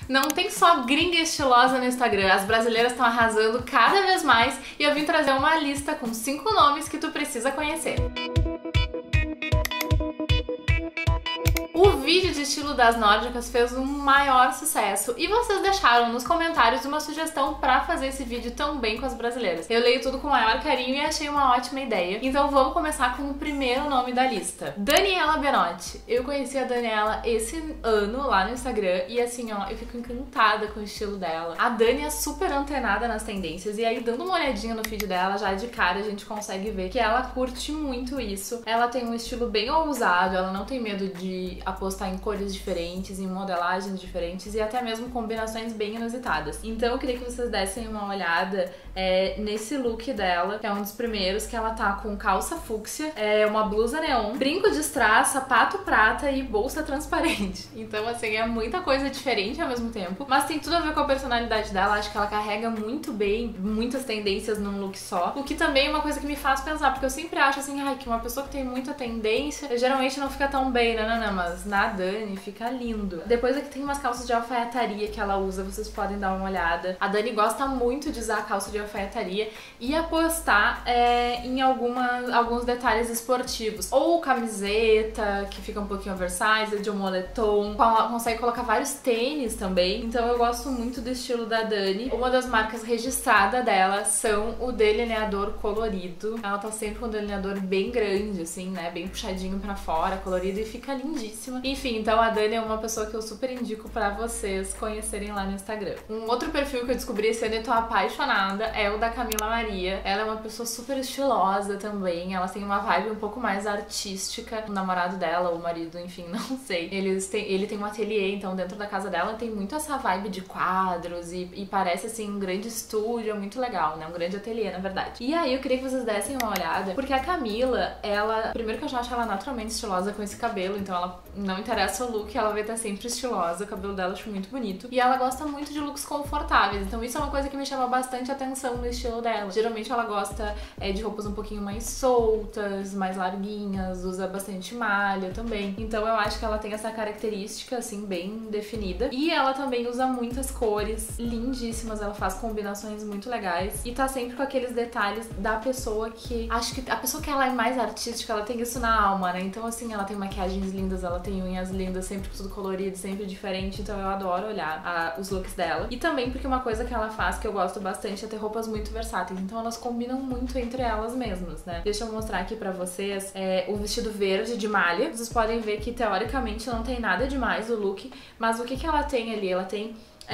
Não tem só gringa estilosa no Instagram, as brasileiras estão arrasando cada vez mais e eu vim trazer uma lista com 5 nomes que tu precisa conhecer. O vídeo de estilo das nórdicas fez um maior sucesso e vocês deixaram nos comentários uma sugestão pra fazer esse vídeo também com as brasileiras. Eu leio tudo com o maior carinho e achei uma ótima ideia. Então vamos começar com o primeiro nome da lista. Daniela Benotti. Eu conheci a Daniela esse ano lá no Instagram e assim, ó, eu fico encantada com o estilo dela. A Dani é super antenada nas tendências e aí dando uma olhadinha no feed dela, já de cara a gente consegue ver que ela curte muito isso. Ela tem um estilo bem ousado, ela não tem medo de apostar em cores diferentes, em modelagens diferentes e até mesmo combinações bem inusitadas. Então eu queria que vocês dessem uma olhada nesse look dela, que é um dos primeiros, que ela tá com calça fúcsia, uma blusa neon, brinco de strass, sapato prata e bolsa transparente. Então assim, é muita coisa diferente ao mesmo tempo, mas tem tudo a ver com a personalidade dela. Acho que ela carrega muito bem muitas tendências num look só, o que também é uma coisa que me faz pensar, porque eu sempre acho assim, ai, que uma pessoa que tem muita tendência geralmente não fica tão bem, não, mas na Dani fica lindo. Depois aqui tem umas calças de alfaiataria que ela usa, vocês podem dar uma olhada. A Dani gosta muito de usar calça de alfaiataria e apostar em alguns detalhes esportivos. Ou camiseta, que fica um pouquinho oversized, um moletom. Ela consegue colocar vários tênis também. Então eu gosto muito do estilo da Dani. Uma das marcas registradas dela são o delineador colorido. Ela tá sempre com um delineador bem grande, assim, né? Bem puxadinho pra fora, colorido, e fica lindíssima. Enfim, então a Dani é uma pessoa que eu super indico pra vocês conhecerem lá no Instagram. Um outro perfil que eu descobri esse ano e tô apaixonada é o da Camila Maria. Ela é uma pessoa super estilosa também, ela tem uma vibe um pouco mais artística. O namorado dela, o marido, enfim, não sei. Ele tem um ateliê, então dentro da casa dela tem muito essa vibe de quadros e parece assim um grande estúdio, é muito legal, né? Um grande ateliê, na verdade. E aí eu queria que vocês dessem uma olhada, porque a Camila, ela... Primeiro que eu já acho ela naturalmente estilosa com esse cabelo, então ela não interessa o look, ela vai estar sempre estilosa, o cabelo dela eu acho muito bonito. E ela gosta muito de looks confortáveis, então isso é uma coisa que me chama bastante atenção no estilo dela. Geralmente ela gosta de roupas um pouquinho mais soltas, mais larguinhas, usa bastante malha também. Então eu acho que ela tem essa característica, assim, bem definida. E ela também usa muitas cores lindíssimas, ela faz combinações muito legais. E tá sempre com aqueles detalhes da pessoa que... Acho que a pessoa que ela é mais artística, ela tem isso na alma, né? Então assim, ela tem maquiagens lindas, ela tem unhas lindas, sempre tudo colorido, sempre diferente, então eu adoro olhar os looks dela. E também porque uma coisa que ela faz que eu gosto bastante é ter roupas muito versáteis, então elas combinam muito entre elas mesmas, né? Deixa eu mostrar aqui pra vocês o vestido verde de malha. Vocês podem ver que teoricamente não tem nada demais o look, mas o que que ela tem ali? Ela tem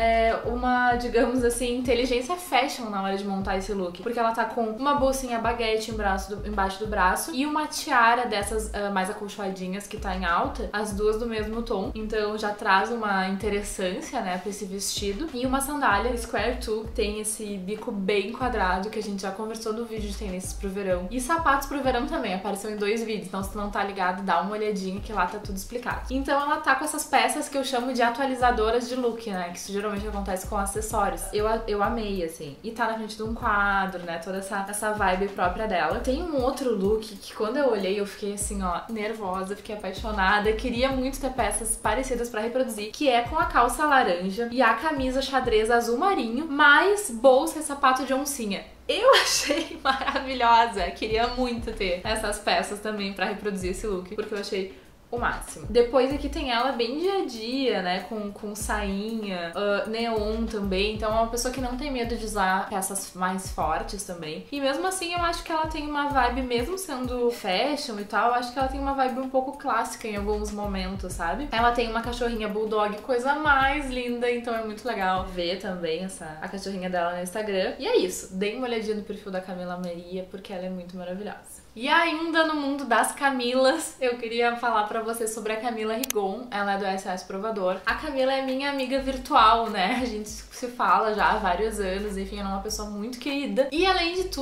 uma, digamos assim, inteligência fashion na hora de montar esse look, porque ela tá com uma bolsinha baguete embaixo do braço e uma tiara dessas mais acolchoadinhas que tá em alta, as duas do mesmo tom, então já traz uma interessância, né, pra esse vestido, e uma sandália square toe, que tem esse bico bem quadrado, que a gente já conversou no vídeo de tendências pro verão, e sapatos pro verão também, apareceu em 2 vídeos, então se tu não tá ligado, dá uma olhadinha que lá tá tudo explicado. Então ela tá com essas peças que eu chamo de atualizadoras de look, né, que isso geralmente acontece com acessórios. Eu amei, assim. E tá na frente de um quadro, né? Toda essa vibe própria dela. Tem um outro look que quando eu olhei eu fiquei assim, ó, nervosa, fiquei apaixonada. Queria muito ter peças parecidas pra reproduzir, que é com a calça laranja e a camisa xadrez azul marinho, mais bolsa e sapato de oncinha. Eu achei maravilhosa. Queria muito ter essas peças também pra reproduzir esse look, porque eu achei o máximo. Depois aqui tem ela bem dia a dia, né, com sainha, neon também, então é uma pessoa que não tem medo de usar peças mais fortes também. E mesmo assim eu acho que ela tem uma vibe, mesmo sendo fashion e tal, eu acho que ela tem uma vibe um pouco clássica em alguns momentos, sabe? Ela tem uma cachorrinha bulldog, coisa mais linda, então é muito legal ver também a cachorrinha dela no Instagram. E é isso, deem uma olhadinha no perfil da Camila Maria, porque ela é muito maravilhosa. E ainda no mundo das Camilas, eu queria falar pra vocês sobre a Camila Rigon. Ela é do SOS Provador. A Camila é minha amiga virtual, né? A gente se fala já há vários anos, enfim, ela é uma pessoa muito querida. E além de tudo,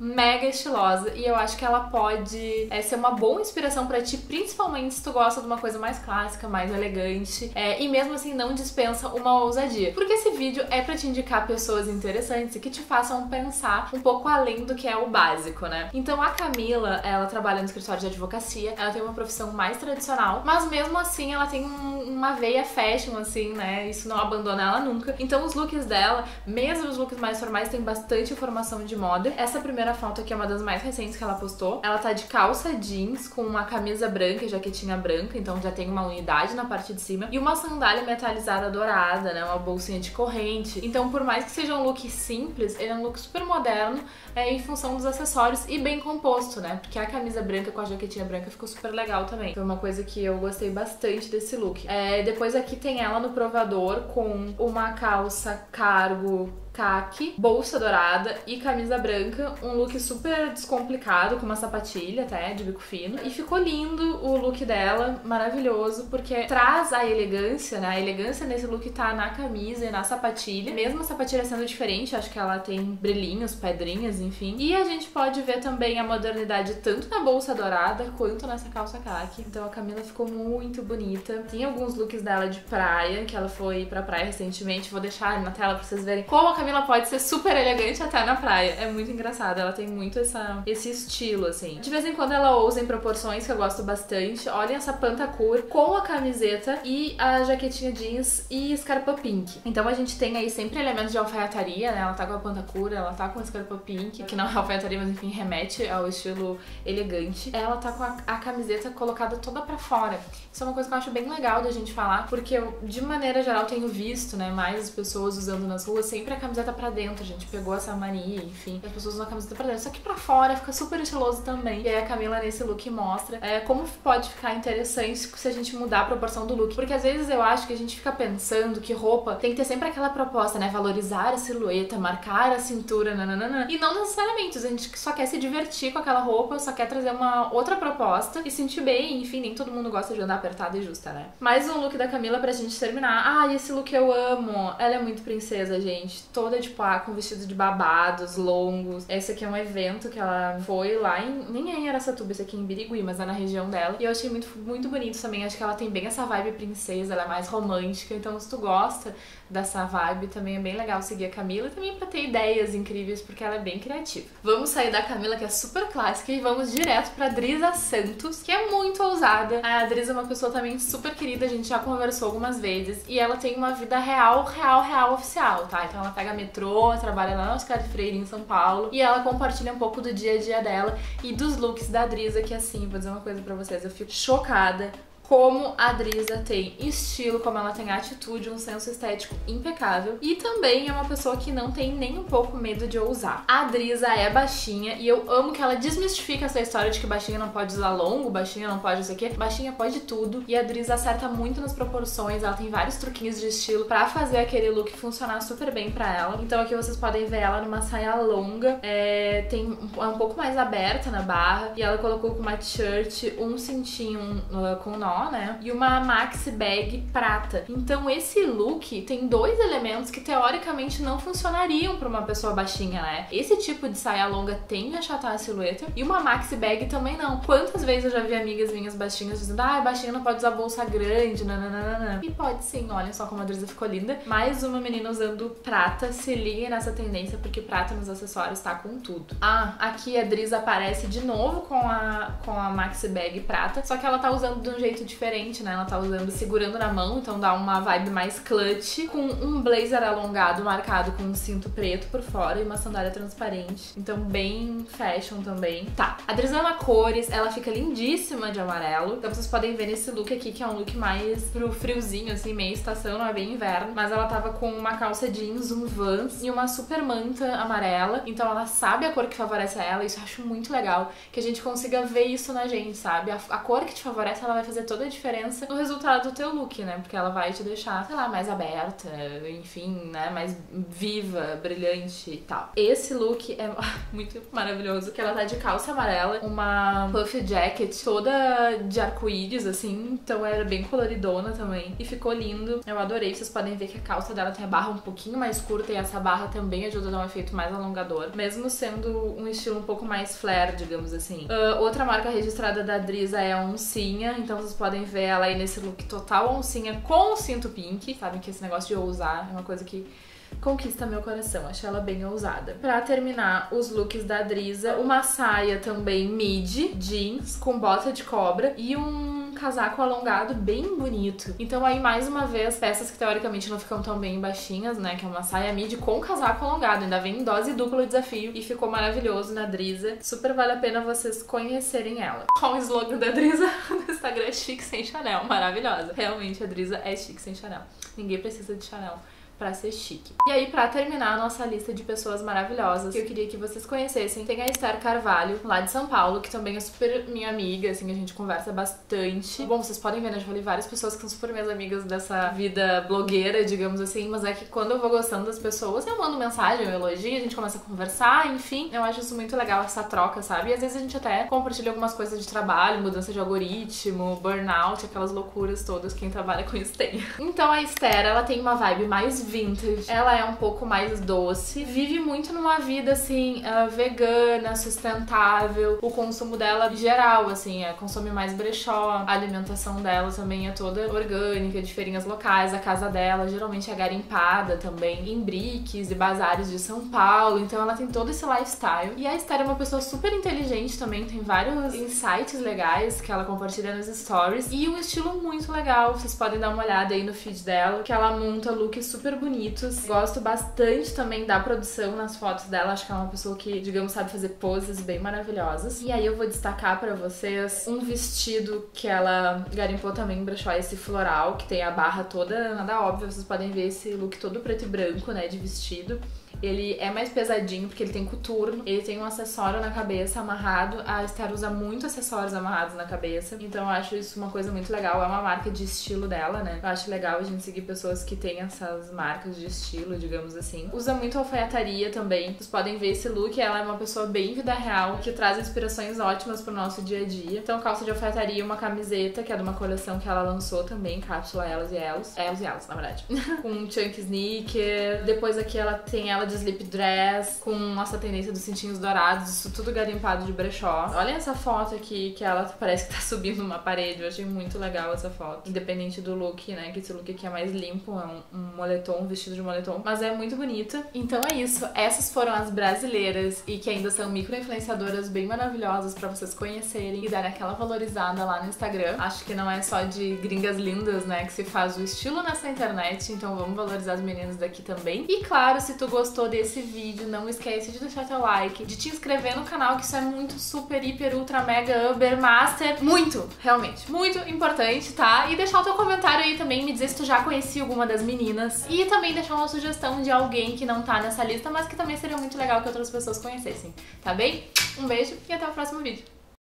mega estilosa e eu acho que ela pode ser uma boa inspiração pra ti, principalmente se tu gosta de uma coisa mais clássica, mais elegante, e mesmo assim não dispensa uma ousadia. Porque esse vídeo é pra te indicar pessoas interessantes e que te façam pensar um pouco além do que é o básico, né? Então a Camila, ela trabalha no escritório de advocacia, ela tem uma profissão mais tradicional, mas mesmo assim ela tem uma veia fashion, assim, né? Isso não abandona ela nunca. Então os looks dela, mesmo os looks mais formais, tem bastante informação de moda. Essa primeira foto aqui é uma das mais recentes que ela postou. Ela tá de calça jeans com uma camisa branca e jaquetinha branca, então já tem uma unidade na parte de cima, e uma sandália metalizada dourada, né? Uma bolsinha de corrente. Então, por mais que seja um look simples, ele é um look super moderno, em função dos acessórios e bem composto, né? Porque a camisa branca com a jaquetinha branca ficou super legal também. Foi uma coisa que eu gostei bastante desse look. Depois aqui tem ela no provador com uma calça cargo caqui, bolsa dourada e camisa branca, um look super descomplicado, com uma sapatilha até, de bico fino. E ficou lindo o look dela, maravilhoso, porque traz a elegância, né? A elegância nesse look tá na camisa e na sapatilha. Mesmo a sapatilha sendo diferente, acho que ela tem brilhinhos, pedrinhas, enfim. E a gente pode ver também a modernidade tanto na bolsa dourada quanto nessa calça caqui. Então a Camila ficou muito bonita. Tem alguns looks dela de praia, que ela foi pra praia recentemente. Vou deixar na tela pra vocês verem como a Camila pode ser super elegante até na praia. É muito engraçado, ela tem muito esse estilo, assim. De vez em quando ela ousa em proporções, que eu gosto bastante. Olhem essa pantacur com a camiseta e a jaquetinha jeans e escarpa pink. Então a gente tem aí sempre elementos de alfaiataria, né? Ela tá com a pantacur, ela tá com a escarpa pink, que não é alfaiataria, mas enfim, remete ao estilo elegante. Ela tá com a camiseta colocada toda pra fora. Isso é uma coisa que eu acho bem legal da gente falar, porque eu, de maneira geral, tenho visto, né, mais as pessoas usando nas ruas sempre a camiseta pra dentro. A gente pegou essa mania, enfim, as pessoas usam a camiseta pra dentro. Só que pra fora fica super estiloso também. E aí a Camila nesse look mostra como pode ficar interessante se a gente mudar a proporção do look. Porque às vezes eu acho que a gente fica pensando que roupa tem que ter sempre aquela proposta, né, valorizar a silhueta, marcar a cintura, nananana. E não necessariamente, a gente só quer se divertir com aquela roupa, só quer trazer uma outra proposta e sentir bem, enfim, nem todo mundo gosta de andar apertada e justa, né? Mais um look da Camila pra gente terminar. Ah, esse look eu amo! Ela é muito princesa, gente. Toda de pá, com vestido de babados, longos. Esse aqui é um evento que ela foi lá nem é em Araçatuba, esse aqui é em Birigui, mas é na região dela. E eu achei muito, muito bonito também. Acho que ela tem bem essa vibe princesa, ela é mais romântica. Então, se tu gosta dessa vibe, também é bem legal seguir a Camila. E também pra ter ideias incríveis, porque ela é bem criativa. Vamos sair da Camila, que é super clássica, e vamos direto pra Drisa Santos, que é muito ousada. A Drisa é uma pessoa também super querida, a gente já conversou algumas vezes. E ela tem uma vida real oficial, tá? Então ela pega metrô, trabalha lá na Oscar Freire, em São Paulo. E ela compartilha um pouco do dia a dia dela e dos looks da Drisa, que assim, vou dizer uma coisa pra vocês, eu fico chocada como a Drisa tem estilo, como ela tem atitude, um senso estético impecável. E também é uma pessoa que não tem nem um pouco medo de ousar. A Drisa é baixinha e eu amo que ela desmistifica essa história de que baixinha não pode usar longo, baixinha não pode não sei o quê. Baixinha pode tudo. E a Drisa acerta muito nas proporções, ela tem vários truquinhos de estilo pra fazer aquele look funcionar super bem pra ela. Então aqui vocês podem ver ela numa saia longa, é um pouco mais aberta na barra, e ela colocou com uma t-shirt, um cintinho com nó, né? E uma maxi bag prata. Então esse look tem dois elementos que teoricamente não funcionariam pra uma pessoa baixinha, né? Esse tipo de saia longa tende a achatar a silhueta e uma maxi bag também não. Quantas vezes eu já vi amigas minhas baixinhas dizendo: ah, baixinha não pode usar bolsa grande, nananana. E pode sim, olha só como a Drisa ficou linda. Mais uma menina usando prata, se liguem nessa tendência, porque prata nos acessórios tá com tudo. Ah, aqui a Drisa aparece de novo com a maxi bag prata, só que ela tá usando de um jeito diferente, né? Ela tá usando segurando na mão, então dá uma vibe mais clutch, com um blazer alongado marcado com um cinto preto por fora e uma sandália transparente. Então bem fashion também. Tá, a Drisa ama cores, ela fica lindíssima de amarelo. Então vocês podem ver nesse look aqui, que é um look mais pro friozinho, assim, meio estação, não é bem inverno. Mas ela tava com uma calça jeans, um Vans e uma super manta amarela. Então ela sabe a cor que favorece a ela, isso eu acho muito legal, que a gente consiga ver isso na gente, sabe? A cor que te favorece, ela vai fazer toda toda a diferença no resultado do teu look, né? Porque ela vai te deixar, sei lá, mais aberta, enfim, né? Mais viva, brilhante e tal. Esse look é muito maravilhoso, que ela tá de calça amarela, uma puff jacket toda de arco-íris, assim, então era bem coloridona também. E ficou lindo. Eu adorei. Vocês podem ver que a calça dela tem a barra um pouquinho mais curta e essa barra também ajuda a dar um efeito mais alongador, mesmo sendo um estilo um pouco mais flare, digamos assim. Outra marca registrada da Driza é a Oncinha, então vocês podem ver ela aí nesse look total oncinha com o cinto pink. Sabem que esse negócio de ousar é uma coisa que conquista meu coração, achei ela bem ousada. Pra terminar os looks da Driza, uma saia também midi, jeans, com bota de cobra e um casaco alongado bem bonito. Então aí, mais uma vez, peças que teoricamente não ficam tão bem baixinhas, né, que é uma saia midi com casaco alongado, ainda vem em dose dupla o desafio e ficou maravilhoso na Driza. Super vale a pena vocês conhecerem ela. Qual o slogan da Driza no Instagram? É chique sem Chanel, maravilhosa. Realmente a Driza é chique sem Chanel. Ninguém precisa de Chanel pra ser chique. E aí, pra terminar a nossa lista de pessoas maravilhosas que eu queria que vocês conhecessem, tem a Esther Carvalho, lá de São Paulo, que também é super minha amiga, assim, a gente conversa bastante. Bom, vocês podem ver, né, já falei várias pessoas que são super minhas amigas dessa vida blogueira, digamos assim, mas é que quando eu vou gostando das pessoas, eu mando mensagem, eu elogio, a gente começa a conversar, enfim, eu acho isso muito legal, essa troca, sabe? E às vezes a gente até compartilha algumas coisas de trabalho, mudança de algoritmo, burnout, aquelas loucuras todas, quem trabalha com isso tem. Então a Esther, ela tem uma vibe mais vintage, ela é um pouco mais doce, vive muito numa vida assim, vegana, sustentável, o consumo dela geral, assim, consome mais brechó, a alimentação dela também é toda orgânica, de feirinhas locais, a casa dela geralmente é garimpada também em briques e bazares de São Paulo, então ela tem todo esse lifestyle. E a Esther é uma pessoa super inteligente também, tem vários insights legais que ela compartilha nos stories e um estilo muito legal, vocês podem dar uma olhada aí no feed dela, que ela monta looks super bonitos. Gosto bastante também da produção nas fotos dela, acho que ela é uma pessoa que, digamos, sabe fazer poses bem maravilhosas. E aí eu vou destacar pra vocês um vestido que ela garimpou também em brechó, esse floral, que tem a barra toda, nada óbvio, vocês podem ver esse look todo preto e branco, né, de vestido. Ele é mais pesadinho porque ele tem coturno, ele tem um acessório na cabeça amarrado. A Esther usa muito acessórios amarrados na cabeça, então eu acho isso uma coisa muito legal. É uma marca de estilo dela, né? Eu acho legal a gente seguir pessoas que têm essas marcas de estilo, digamos assim. Usa muito alfaiataria também. Vocês podem ver esse look, ela é uma pessoa bem vida real, que traz inspirações ótimas pro nosso dia a dia. Então calça de alfaiataria e uma camiseta, que é de uma coleção que ela lançou também, cápsula Elas e Elos. Elas e Elas, na verdade. Com um chunk sneaker. Depois aqui ela tem ela de slip dress, com essa tendência dos cintinhos dourados, isso tudo garimpado de brechó. Olha essa foto aqui, que ela parece que tá subindo uma parede, eu achei muito legal essa foto. Independente do look, né, que esse look aqui é mais limpo, é um moletom, um vestido de moletom, mas é muito bonita. Então é isso, essas foram as brasileiras e que ainda são micro-influenciadoras bem maravilhosas pra vocês conhecerem e darem aquela valorizada lá no Instagram. Acho que não é só de gringas lindas, né, que se faz o estilo nessa internet, então vamos valorizar as meninas daqui também. E claro, se tu gostou desse vídeo, não esquece de deixar teu like, de te inscrever no canal, que isso é muito, super, hiper, ultra, mega, uber, master, muito, realmente, muito importante, tá? E deixar o teu comentário aí também, me dizer se tu já conhecia alguma das meninas e também deixar uma sugestão de alguém que não tá nessa lista, mas que também seria muito legal que outras pessoas conhecessem, tá bem? Um beijo e até o próximo vídeo.